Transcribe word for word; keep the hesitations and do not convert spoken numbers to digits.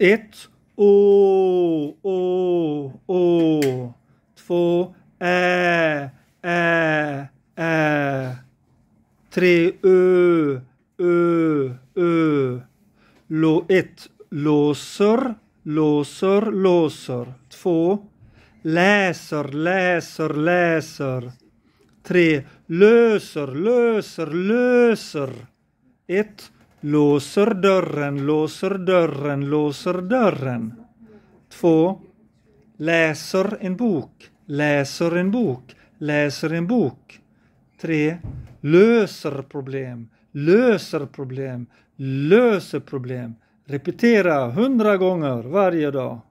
Ett. Å, å, å. Två. Ä, ä, ä. Tre. Ö, ö, ö. Lå, ett. Låser, låser, låser. Två. Läser, läser, läser. Tre. Löser, löser, löser. Ett. Låser dörren, låser dörren, låser dörren. Två. Läser en bok, läser en bok, läser en bok. Tre. Löser problem, löser problem, löser problem. Repetera hundra gånger varje dag.